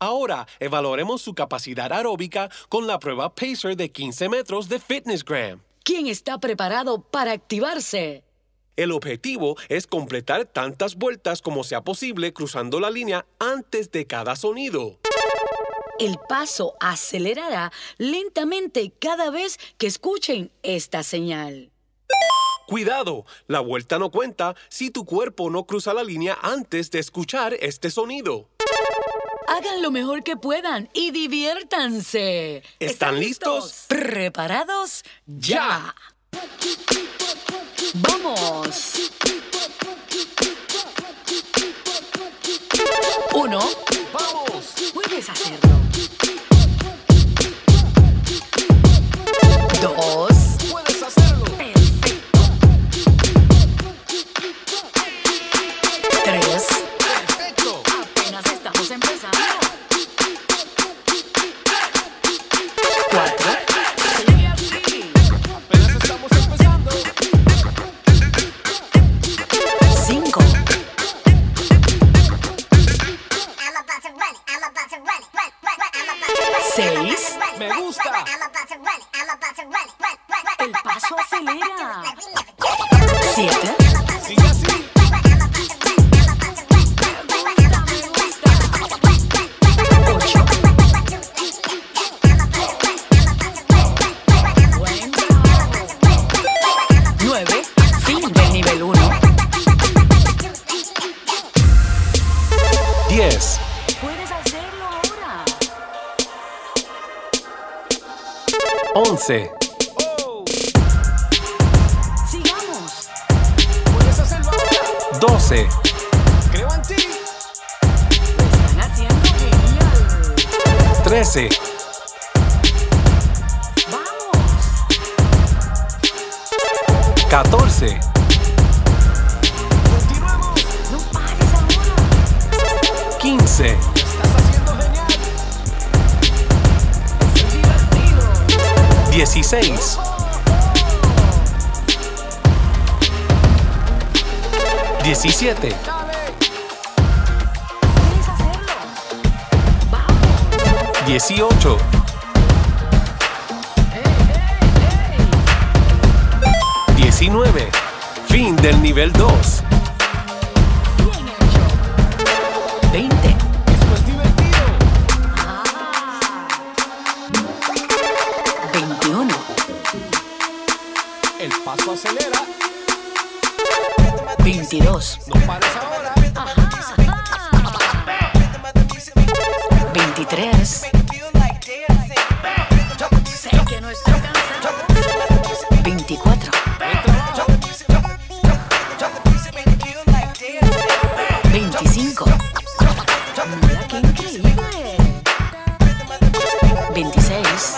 Ahora, evaluaremos su capacidad aeróbica con la prueba Pacer de 15 metros de FitnessGram. ¿Quién está preparado para activarse? El objetivo es completar tantas vueltas como sea posible cruzando la línea antes de cada sonido. El paso acelerará lentamente cada vez que escuchen esta señal. ¡Cuidado! La vuelta no cuenta si tu cuerpo no cruza la línea antes de escuchar este sonido. Hagan lo mejor que puedan y diviértanse. ¿Están listos? ¿Preparados? ¡Ya! ¡Vamos! 1. ¡Vamos! Puedes hacerlo. 2. ¡Puedes hacerlo! Perfecto. 3. ¡Perfecto! Apenas estamos empezando. 4. Sigue así. Apenas estamos empezando. 5. 6. ¡Me gusta! El paso acelera. 7. ¡Sigue así! 8. 9. Fin del nivel 1. 10. Puedes hacerlo ahora. 11. Sigamos. ¡Puedes hacerlo ahora! 12. ¡Creo en ti! Lo están haciendo genial. 13. Vamos. 14. ¡Continuemos! No pares ahora. 15. ¡Estás haciendo genial! Es divertido. 16. 17. Puedes hacerlo. Vamos. 18. Hey. 19. Fin del nivel 2. Bien hecho. 20. Esto es divertido. 21. El paso acelera. 22. No pares ahora. 23. Sé que no estoy cansado. 24. 25. Mira qué increíble. 26.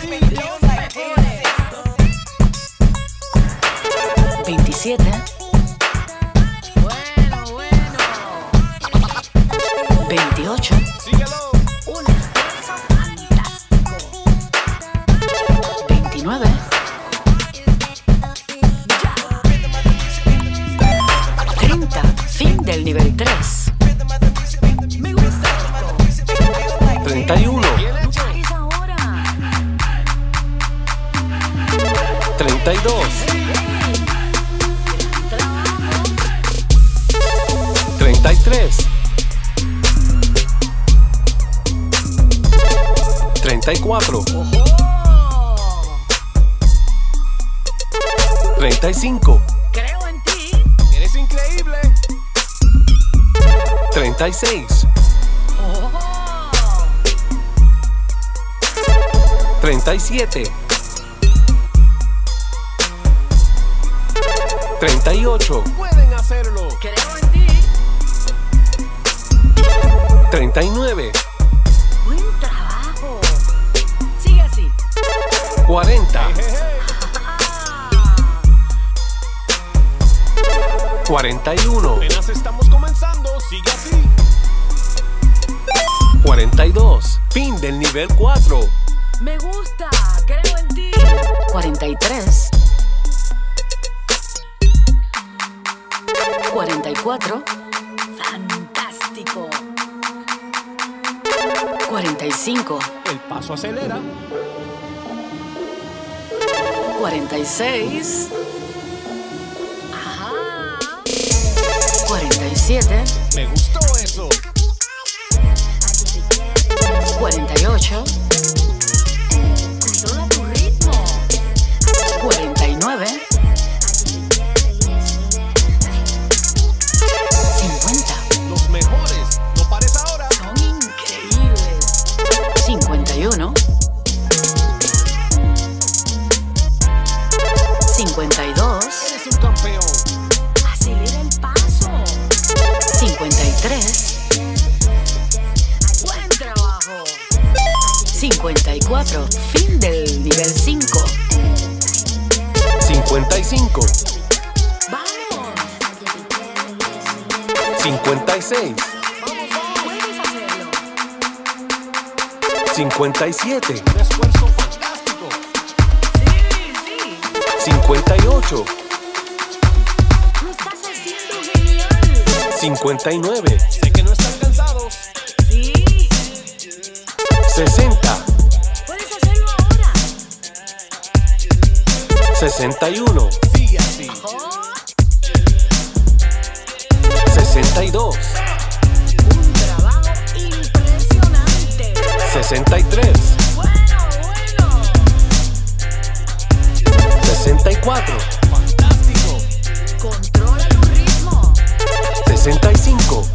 27. Bueno. 28. Síguelo. Un esfuerzo fantástico. 29. Ya. 30. Fin del nivel 3. Me gusta esto. 31. No pares ahora. 32. Gran trabajo. 33. 34. 35. Creo en ti. Eres increíble. 36. 37. 38. Pueden hacerlo. Creo en ti. 39. Buen trabajo. Sigue así. 40. 41. Apenas estamos comenzando. Sigue así. 42. Fin del nivel 4. Me gusta. Creo en ti. 43. 44. Fantástico. 45. El paso acelera. 46. Ajá. 47. Me gustó eso. 48. Controla tu ritmo. 49. 50. Los mejores. No pares ahora. Son increíbles. 51. 52. Eres un campeón. Acelera el paso. 53. Buen trabajo. 54. Fin del nivel 5. 55. ¡Vamos! 56. Puedes hacerlo. 57. Un esfuerzo fantástico. Sí. 58. Lo estás haciendo genial. 59. Sé que no están cansados. Sí. 60. Puedes hacerlo ahora. 61. Sigue así. Oh, 62. un trabajo impresionante. 63. Bueno. 64. Fantástico. Controla tu ritmo. 65.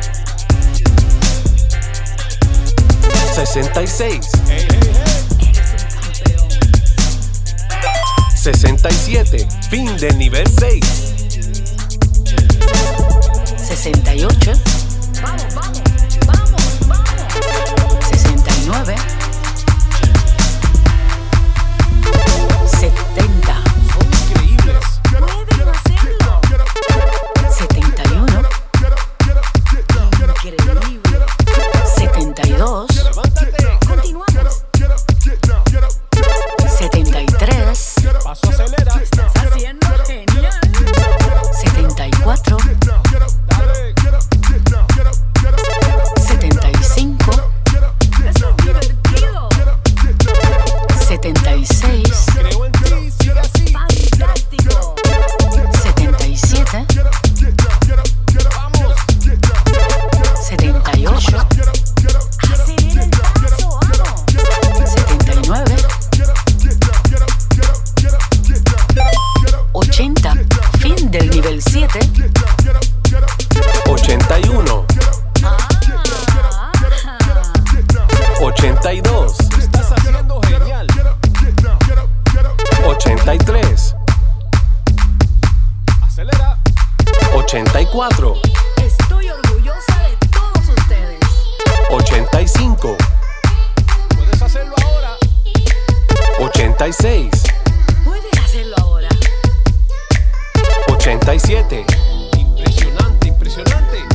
66. Eres un campeón. 67. Fin del nivel 6. 68. Vamos. 69. 70. Son increíbles. Pueden hacerlo. 71. Increíble. 72. Levántate. Continuamos. 73. Paso acelera. Estás haciendo genial. 74. Dale. 75. Eso es divertido. 76. Creo en ti. Sigue así. Fantástico. 77. Vamos. 78. Acelera el paso, vamos. 79. 80. Fin del nivel 7. 81. 82. Lo estás haciendo genial. 83. Acelera. 84. Estoy orgullosa de todos ustedes. 85. Puedes hacerlo ahora. 86. Pueden hacerlo ahora. 87. Impresionante.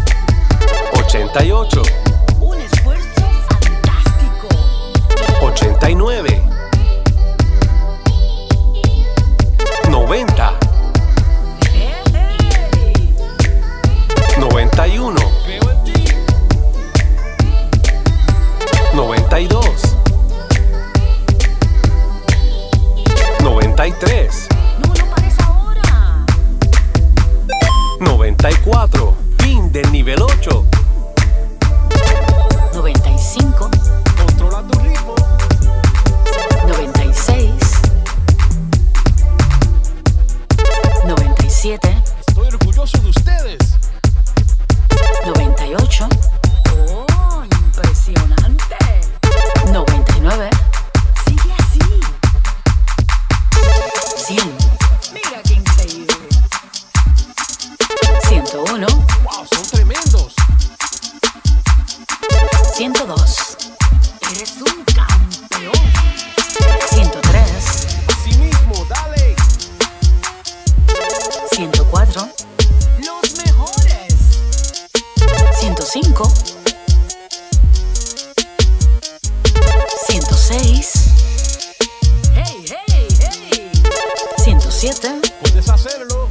88. Un esfuerzo fantástico. 89. 90. ¡Hey! 91. Creo en ti. 92. 93. No pares ahora. 94. Fin del nivel 8. 95. Controla tu ritmo. 96. 97. Estoy orgulloso de ustedes. 98. ¡Oh, impresionante! 99. Sigue así. 100. Mira qué increíble. 101. Wow, son tremendos. 102. Eres un campeón. 103. Así mismo, dale. 104. Los mejores. 105. 106. ¡Hey! 107. Puedes hacerlo.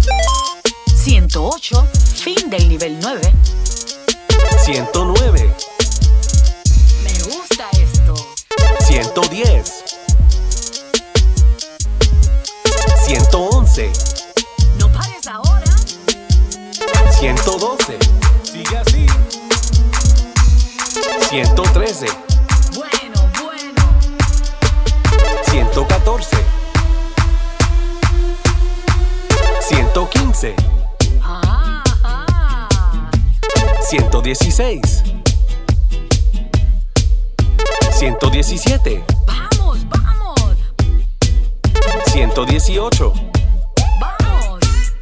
108. Fin del nivel 9. 109. 113. Bueno, bueno. 114. 115. 116. 117. Vamos, vamos. 118. Vamos.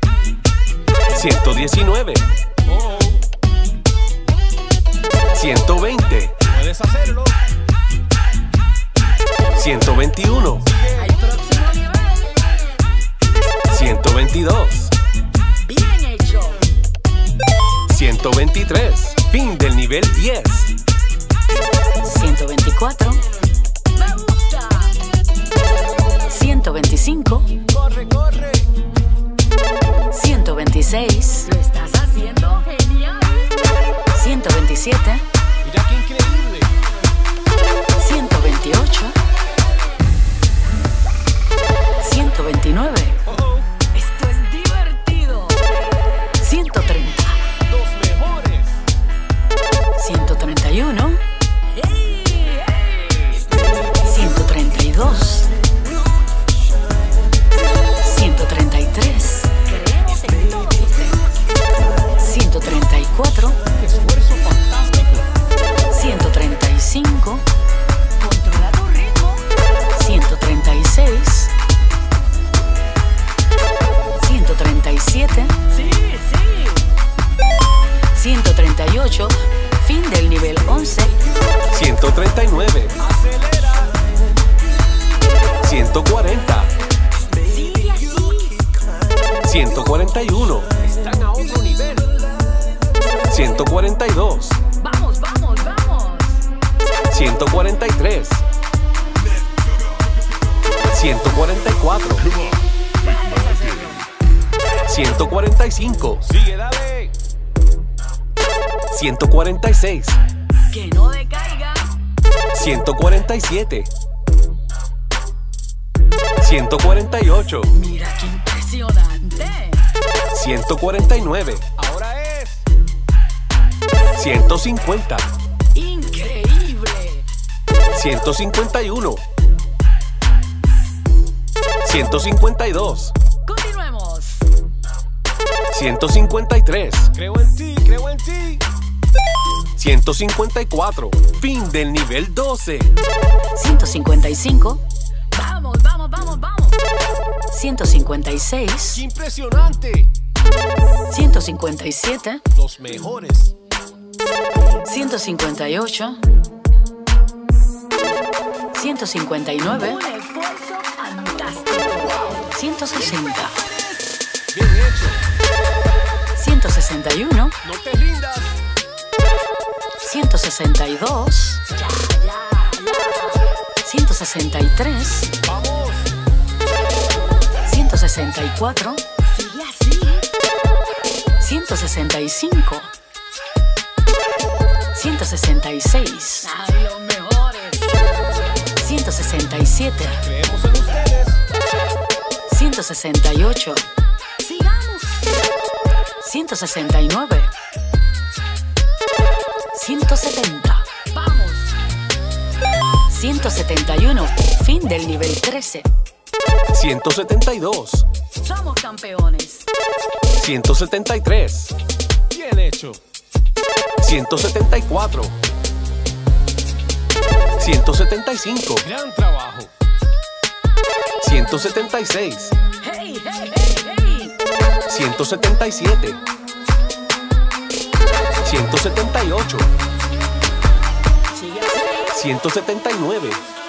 119. 120. Puedes hacerlo. 121. Al próximo nivel. 122. Bien hecho. 123. Fin del nivel 10. 124. Me gusta. 125. Corre, corre. 126. Lo estás haciendo genial. 127. Mira qué increíble. 128. 129. Oh, Esto es divertido. 130. los mejores. 131. 132. 133. Creemos en todos ustedes. 134. Esfuerzo fantástico. 135. Controla tu ritmo. 136. 137. Sí, sí. 138. Fin del nivel 11. 139. Acelera. 140. Sigue así. 141. Están a otro nivel. 142. Vamos, vamos, vamos. 143. 144. 145. Sigue, dale. 146. Que no decaiga. 147. 148. Mira qué impresionante. 149. Ahora es. 150. Increíble. 151. 152. Continuemos. 153. Creo en ti, creo en ti. 154. Fin del nivel 12. 155. Vamos, vamos, vamos, vamos. 156. ¡Qué impresionante! 157. Los mejores. 158. 159. Un esfuerzo fantástico. 160. Bien hecho. 161. No te rindas. 162. 163. Vamos. 164. Sigue así. 165. 166. ¡Ay, los mejores! 167. Creemos en ustedes. 168. ¡Sigamos! 169. 170. ¡Vamos! 171. Fin del nivel 13. 172. Somos campeones. 173. Bien hecho. 174. 175. Gran trabajo. 176. ¡Hey, hey, hey, hey! 177. 178. Sigue así. 179.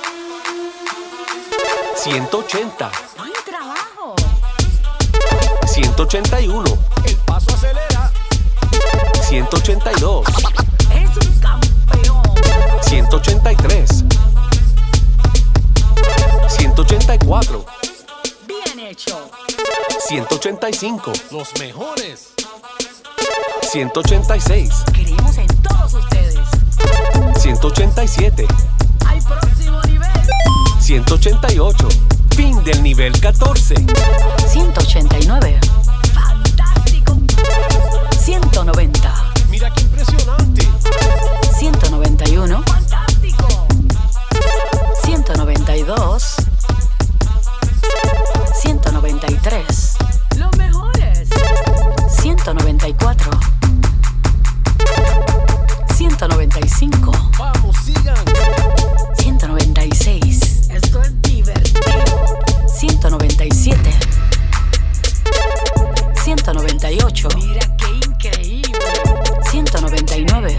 180. ¡Buen trabajo! 181. El paso acelera. 182. ¡Es un campeón! 183. 184. ¡Bien hecho! 185. Los mejores. 186. Creemos en todos ustedes. 187. ¡Al próximo nivel! 188. Fin del nivel 14. 189. ¡Fantástico! 190. Mira qué impresionante. 191. 195. Vamos, sigan. 196. Esto es divertido. 197. 198. Mira qué increíble. 199.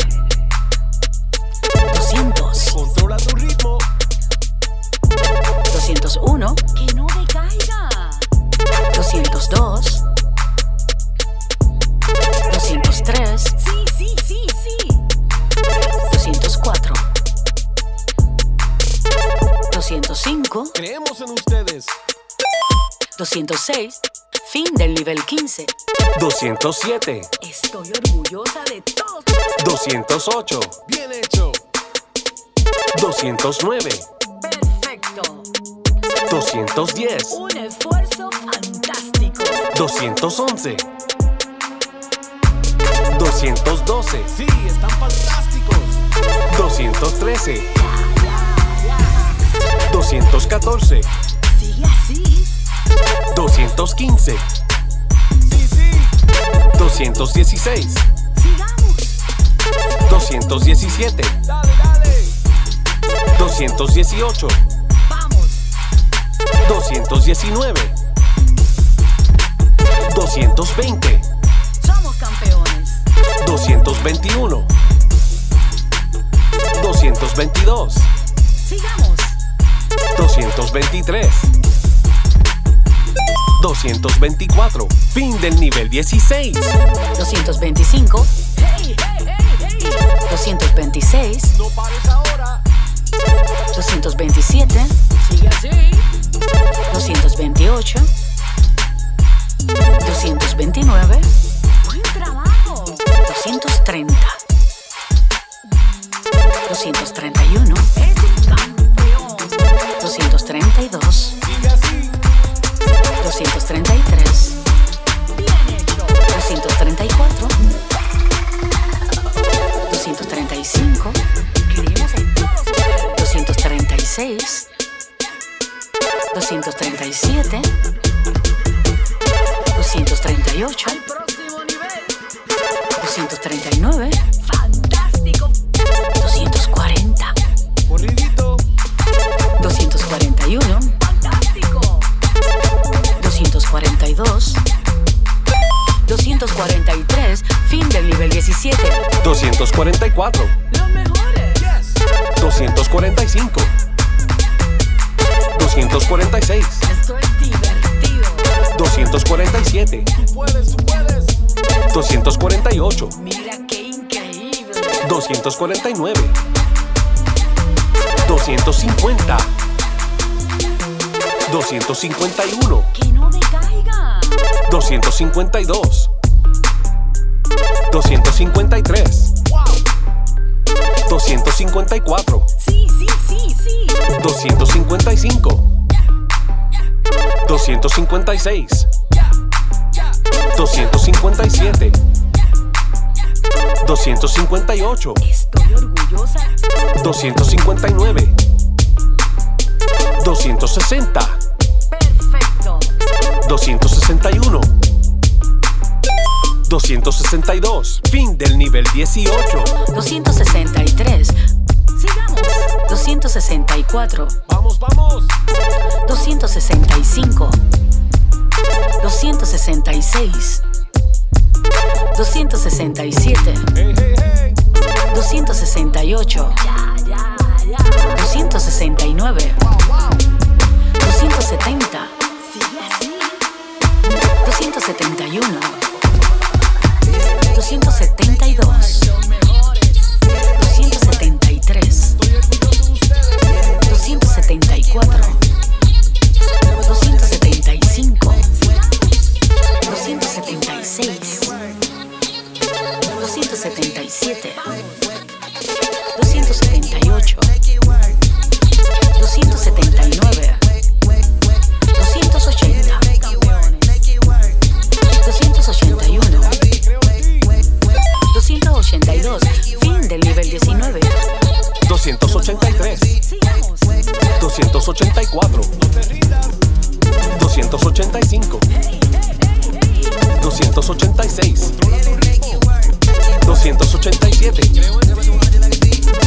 200. Controla tu ritmo. 201. Que no decaiga. 202. 203. Sí. 204. 205. Creemos en ustedes. 206. Fin del nivel 15. 207, Estoy orgullosa de todos. 208, Bien hecho. 209, Perfecto. 210, Un esfuerzo fantástico. 211, 212, Sí, están fantásticos. 213, 214, Sigue así. 215, Sí. 216, Sigamos. 217, Dale. 218, Vamos. 219, 220, Somos campeones. 221, 222, Sigamos. 223, 224, fin del nivel 16, 225. Hey. 226. No pares ahora. 227. Sigue así. 228. 229. Buen trabajo. 230. 231. Es un campeón. 232. Sigue así. 233. Bien hecho. 234. 235. Creemos en todos ustedes. 236. 237. 238. Al próximo nivel. 239. Fantástico. 240. Corridito. 241. Fantástico. 242. 243. Fin del nivel 17. 244, Los mejores. Yes. 245, 246, Esto es divertido. 247, Tú puedes. 248, Mira qué increíble. 249, 250, 251, Que no decaiga. 252, 253, Wow. 254, Sí. 255, 256, 257, 258, Estoy orgullosa. 259, 260, Perfecto. 261, 262, fin del nivel 18, 263. Sigamos. 264. Vamos. 265. 266. 267. Hey. 268. Ya. 269. Wow. 270. Sigue así. 271. 272. Los mejores. 273. 274. 275. 276. 277. 278. 279. 280. Campeones. 281. Creo en ti. 282. Fin del nivel 19. 283, Sigamos. 284, No te rindas. 285, 286, Controla tu ritmo. 287, Creo en ti.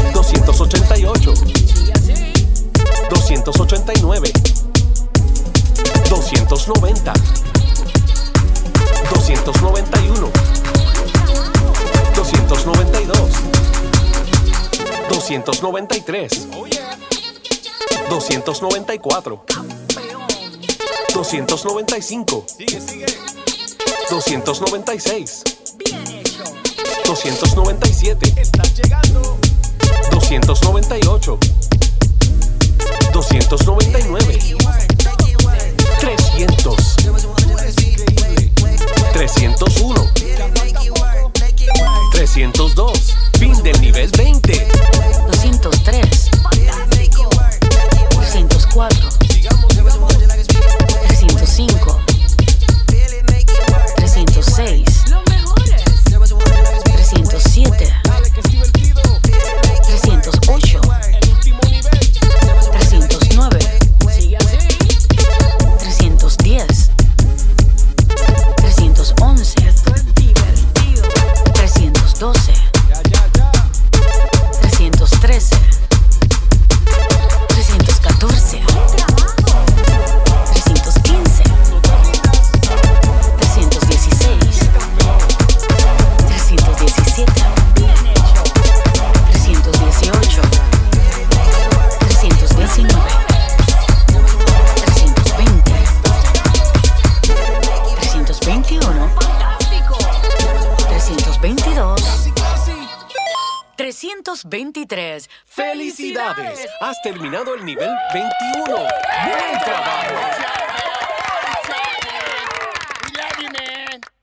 293, Oh yeah. 294, 295, Sigue, sigue. 296, Bien hecho. 297, Estás llegando. 298, 299, 300, Increíble. 301, Ya falta poco. 302. Fin del nivel 20. 203, Fantástico. 304, Sigamos, sigamos. 305, 306, Los mejores. 307, Dale, que es divertido. 308, El último nivel. 309, Sigue así. 310, 311, Esto es divertido. 312, Ya, ya, ya. 313, 314, 315, No te rindas. 316, 317, Bien hecho. 318, 319, 320, 321, Fantástico. 322, Casi, casi. 323. ¡Felicidades! Has terminado el nivel 21. ¡Buen trabajo!